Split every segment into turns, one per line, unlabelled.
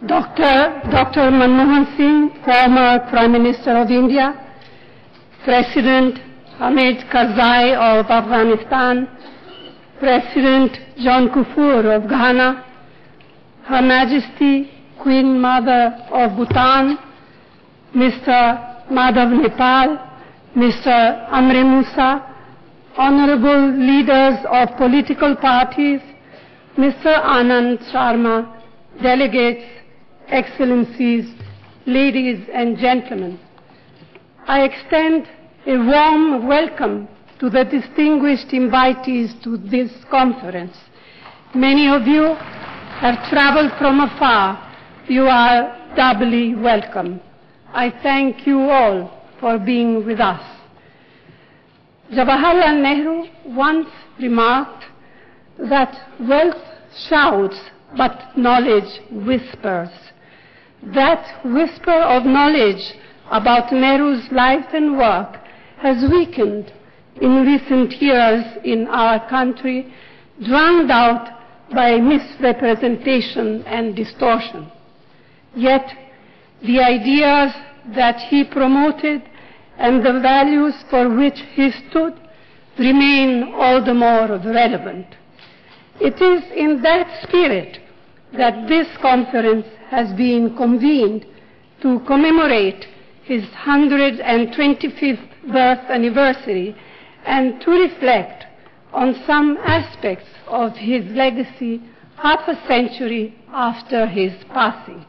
Dr. Manmohan Singh, former Prime Minister of India, President Hamid Karzai of Afghanistan, President John Kufuor of Ghana, Her Majesty Queen Mother of Bhutan, Mr. Madhav Nepal, Mr. Amre Musa, honorable leaders of political parties, Mr. Anand Sharma, delegates, excellencies, ladies and gentlemen. I extend a warm welcome to the distinguished invitees to this conference. Many of you have traveled from afar. You are doubly welcome. I thank you all for being with us. Jawaharlal Nehru once remarked that wealth shouts, but knowledge whispers. That whisper of knowledge about Nehru's life and work has weakened in recent years in our country, drowned out by misrepresentation and distortion. Yet, the ideas that he promoted and the values for which he stood remain all the more relevant. It is in that spirit that this conference has been convened to commemorate his 125th birth anniversary and to reflect on some aspects of his legacy half a century after his passing.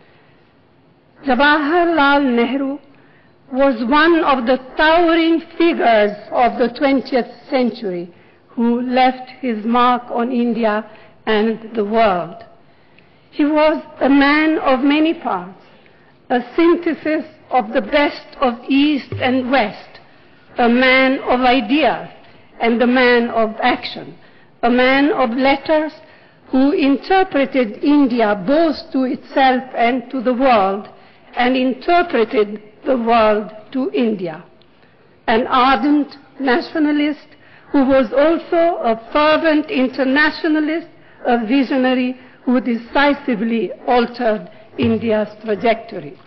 Jawaharlal Nehru was one of the towering figures of the 20th century who left his mark on India and the world. He was a man of many parts, a synthesis of the best of East and West, a man of ideas and a man of action, a man of letters who interpreted India both to itself and to the world, and interpreted the world to India. An ardent nationalist who was also a fervent internationalist, a visionary who decisively altered India's trajectory.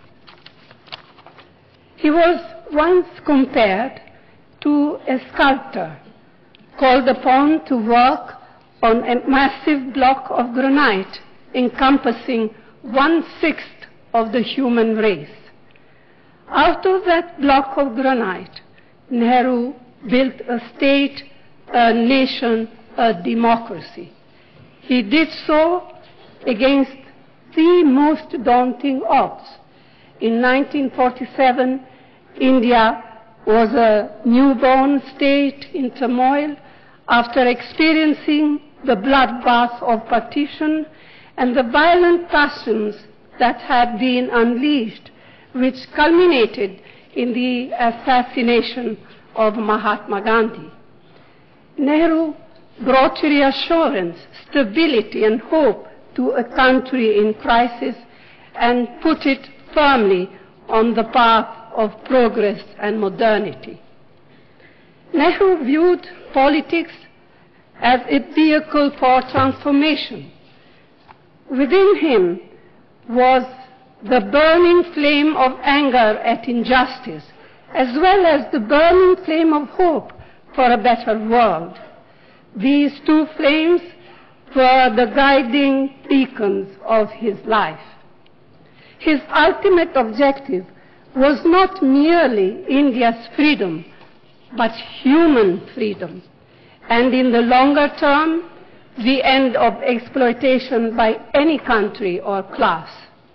He was once compared to a sculptor called upon to work on a massive block of granite encompassing 1/6 of the human race. Out of that block of granite, Nehru built a state, a nation, a democracy. He did so against the most daunting odds. In 1947, India was a newborn state in turmoil after experiencing the bloodbath of partition and the violent passions that had been unleashed, which culminated in the assassination of Mahatma Gandhi. Nehru brought reassurance, stability, and hope to a country in crisis and put it firmly on the path of progress and modernity. Nehru viewed politics as a vehicle for transformation. Within him was the burning flame of anger at injustice, as well as the burning flame of hope for a better world. These two flames were the guiding beacons of his life. His ultimate objective was not merely India's freedom, but human freedom, and in the longer term, the end of exploitation by any country or class.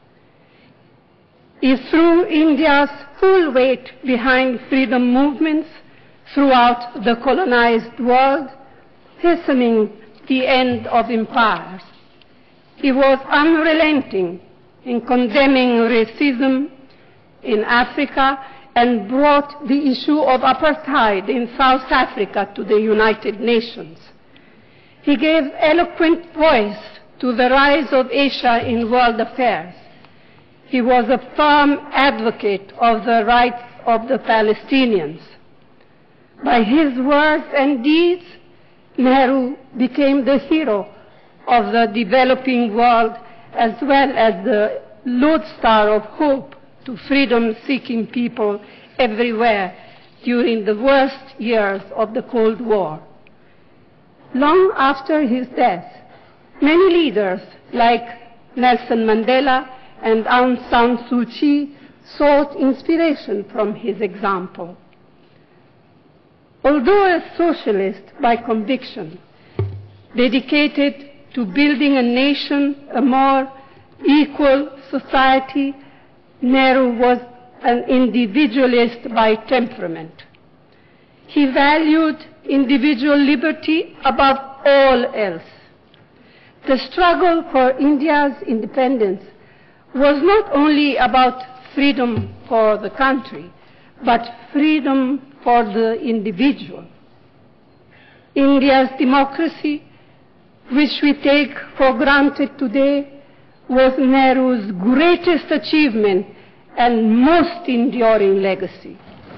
He threw India's full weight behind freedom movements throughout the colonized world, hastening the end of empires. He was unrelenting in condemning racism in Africa and brought the issue of apartheid in South Africa to the United Nations. He gave eloquent voice to the rise of Asia in world affairs. He was a firm advocate of the rights of the Palestinians. By his words and deeds, Nehru became the hero of the developing world as well as the lodestar of hope to freedom-seeking people everywhere during the worst years of the Cold War. Long after his death, many leaders like Nelson Mandela and Aung San Suu Kyi sought inspiration from his example. Although a socialist by conviction, dedicated to building a nation, a more equal society, Nehru was an individualist by temperament. He valued individual liberty above all else. The struggle for India's independence was not only about freedom for the country, but freedom for the individual. India's democracy, which we take for granted today, was Nehru's greatest achievement and most enduring legacy.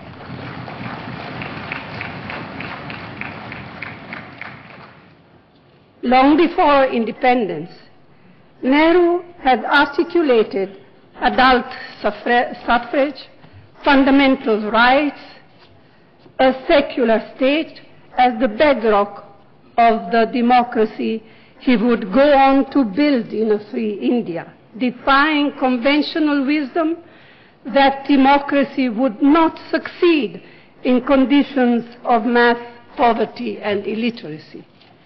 Long before independence, Nehru had articulated adult suffrage, fundamental rights, a secular state as the bedrock of the democracy he would go on to build in a free India, defying conventional wisdom that democracy would not succeed in conditions of mass poverty and illiteracy.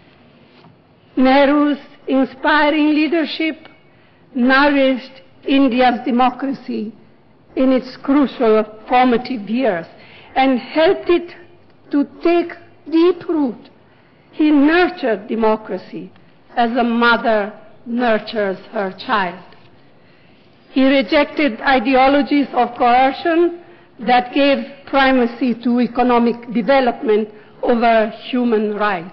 Nehru's inspiring leadership nourished India's democracy in its crucial formative years and helped it to take deep root. He nurtured democracy as a mother nurtures her child. He rejected ideologies of coercion that gave primacy to economic development over human rights.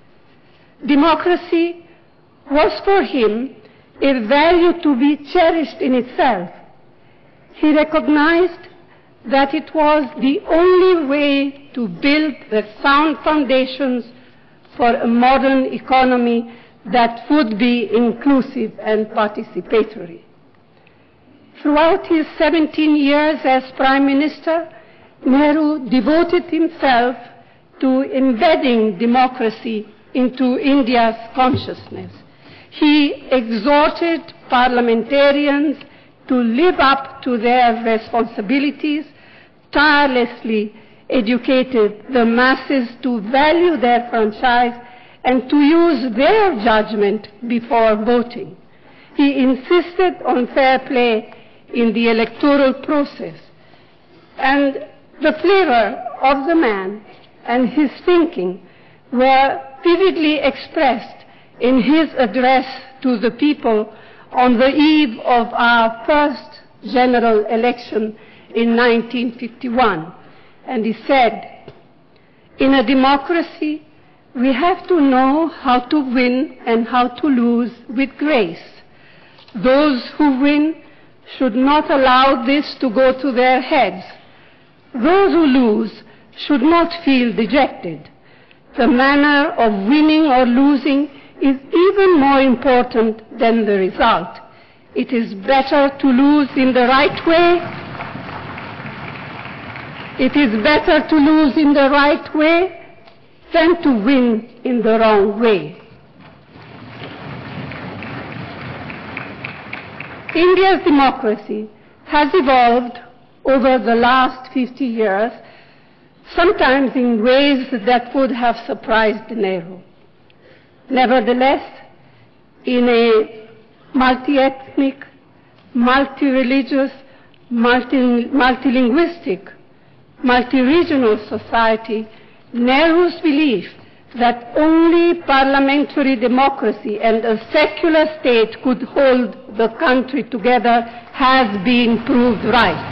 Democracy was for him a value to be cherished in itself. He recognized that it was the only way to build the sound foundations for a modern economy that would be inclusive and participatory. Throughout his 17 years as Prime Minister, Nehru devoted himself to embedding democracy into India's consciousness. He exhorted parliamentarians to live up to their responsibilities, tirelessly educated the masses to value their franchise and to use their judgment before voting. He insisted on fair play in the electoral process, and the flavor of the man and his thinking were vividly expressed in his address to the people on the eve of our first general election in 1951. And he said, "In a democracy, we have to know how to win and how to lose with grace. Those who win should not allow this to go to their heads. Those who lose should not feel dejected. The manner of winning or losing is even more important than the result. It is better to lose in the right way. It is better to lose in the right way than to win in the wrong way." India's democracy has evolved over the last 50 years, sometimes in ways that would have surprised Nehru. Nevertheless, in a multi-ethnic, multi-religious, multilinguistic, multi-regional society, Nehru's belief that only parliamentary democracy and a secular state could hold the country together has been proved right.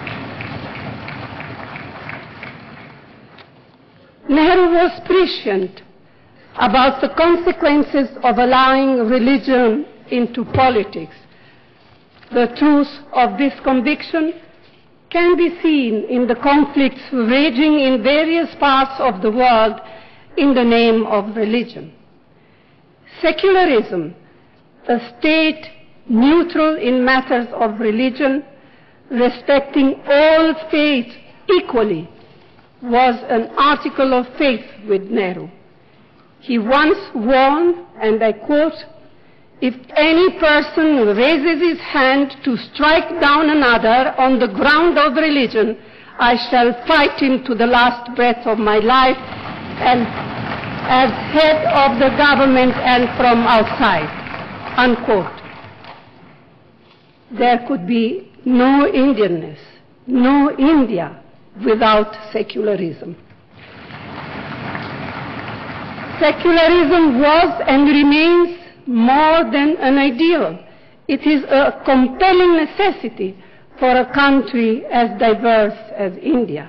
Nehru was prescient about the consequences of allowing religion into politics. The truth of this conviction can be seen in the conflicts raging in various parts of the world in the name of religion. Secularism, a state neutral in matters of religion, respecting all faiths equally, was an article of faith with Nehru. He once warned, and I quote, "If any person raises his hand to strike down another on the ground of religion, I shall fight him to the last breath of my life, and as head of the government and from outside," unquote. There could be no Indianness, no India without secularism. Secularism was and remains more than an ideal. It is a compelling necessity for a country as diverse as India.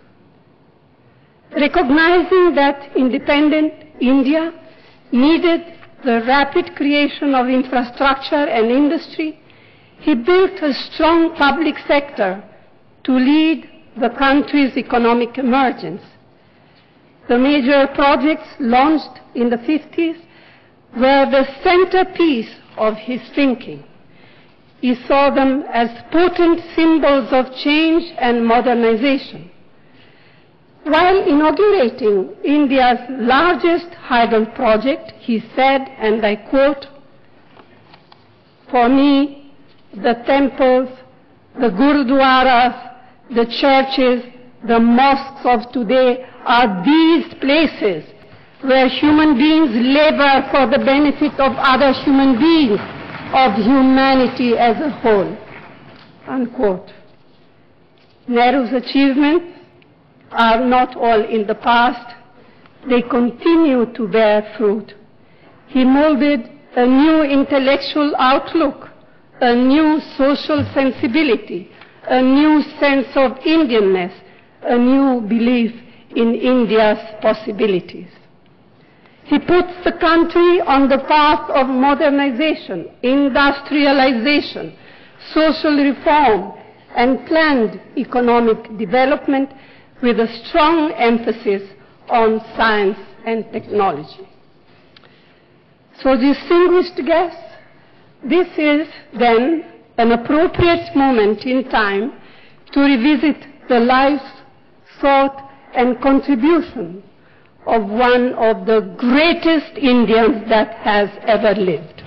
Recognizing that independent India needed the rapid creation of infrastructure and industry, he built a strong public sector to lead the country's economic emergence. The major projects launched in the 50s were the centerpiece of his thinking. He saw them as potent symbols of change and modernization. While inaugurating India's largest hydel project, he said, and I quote, "For me, the temples, the gurudwaras, the churches, the mosques of today are these places where human beings labor for the benefit of other human beings, of humanity as a whole," unquote. Nehru's achievements are not all in the past. They continue to bear fruit. He molded a new intellectual outlook, a new social sensibility, a new sense of Indianness, a new belief in India's possibilities. He puts the country on the path of modernization, industrialization, social reform, and planned economic development with a strong emphasis on science and technology. So, distinguished guests, this is then an appropriate moment in time to revisit the life, thought, and contribution of one of the greatest Indians that has ever lived.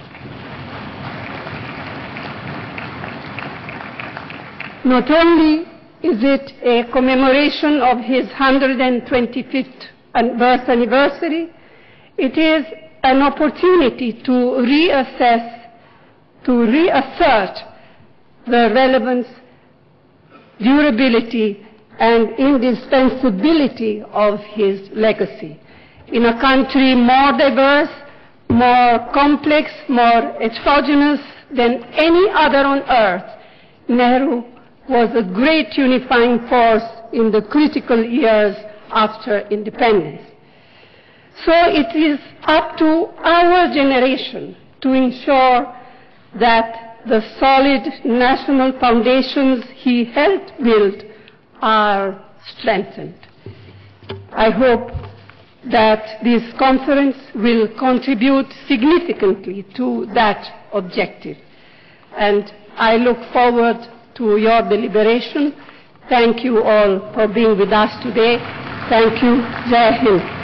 Not only is it a commemoration of his 125th birth anniversary, it is an opportunity to reassess, to reassert the relevance, durability, and indispensability of his legacy. In a country more diverse, more complex, more heterogeneous than any other on earth, Nehru was a great unifying force in the critical years after independence. So it is up to our generation to ensure that the solid national foundations he helped build are strengthened. I hope that this conference will contribute significantly to that objective. And I look forward to your deliberation. Thank you all for being with us today. Thank you. Jai Hind.